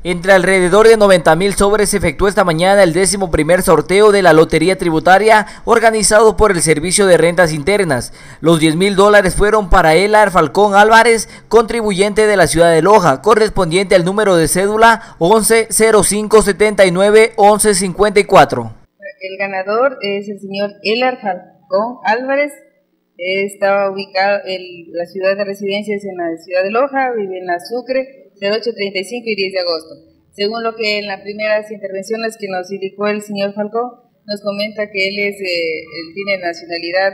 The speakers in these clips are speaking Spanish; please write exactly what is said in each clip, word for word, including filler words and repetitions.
Entre alrededor de noventa mil sobres se efectuó esta mañana el décimo primer sorteo de la Lotería Tributaria organizado por el Servicio de Rentas Internas. Los diez mil dólares fueron para Elar Falcón Álvarez, contribuyente de la ciudad de Loja, correspondiente al número de cédula once cero cinco setenta y nueve once cincuenta y cuatro. El ganador es el señor Elar Falcón Álvarez. Estaba ubicado en la ciudad de residencia, es en la ciudad de Loja, vive en la Sucre, cero ocho treinta y cinco y diez de agosto. Según lo que en las primeras intervenciones que nos indicó el señor Falcón, nos comenta que él es, eh, él tiene nacionalidad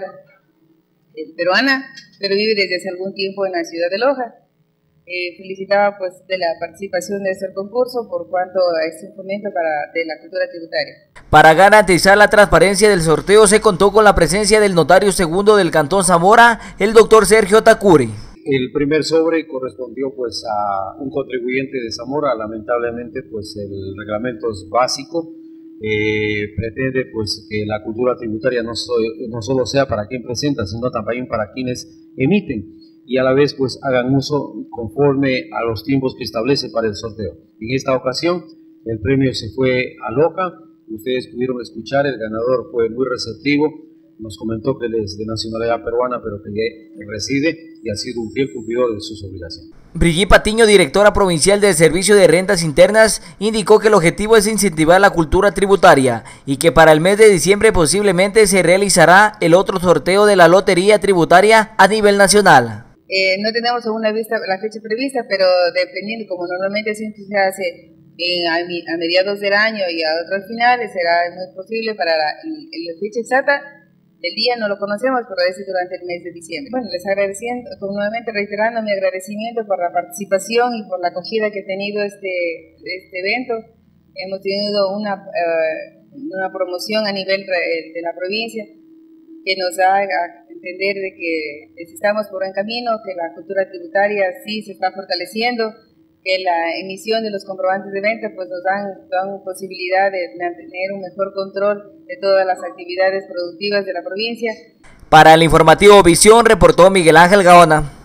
eh, peruana, pero vive desde hace algún tiempo en la ciudad de Loja. Eh, felicitaba pues de la participación de este concurso por cuanto a este fomento para, de la cultura tributaria. Para garantizar la transparencia del sorteo se contó con la presencia del notario segundo del Cantón Zamora, el doctor Sergio Tacuri. El primer sobre correspondió pues a un contribuyente de Zamora. Lamentablemente pues el reglamento es básico, eh, pretende pues que la cultura tributaria no, so, no solo sea para quien presenta, sino también para quienes emiten, y a la vez pues hagan uso conforme a los tiempos que establece para el sorteo. En esta ocasión el premio se fue a Loja. Ustedes pudieron escuchar, el ganador fue muy receptivo, nos comentó que él es de nacionalidad peruana pero que reside y ha sido un fiel cumplidor de sus obligaciones. Brigitte Patiño, directora provincial del Servicio de Rentas Internas, indicó que el objetivo es incentivar la cultura tributaria y que para el mes de diciembre posiblemente se realizará el otro sorteo de la Lotería Tributaria a nivel nacional. Eh, no tenemos aún la, vista, la fecha prevista, pero dependiendo, como normalmente siempre se hace en, a, a mediados del año y a otros finales, será muy posible para la, la fecha exacta. El día no lo conocemos, pero es durante el mes de diciembre. Bueno, les agradeciendo, nuevamente reiterando mi agradecimiento por la participación y por la acogida que ha tenido este, este evento. Hemos tenido una, uh, una promoción a nivel de la provincia que nos haga entender de que estamos por buen camino, que la cultura tributaria sí se está fortaleciendo, que la emisión de los comprobantes de venta pues nos dan, dan posibilidad de mantener un mejor control de todas las actividades productivas de la provincia. Para el informativo Visión reportó Miguel Ángel Gaona.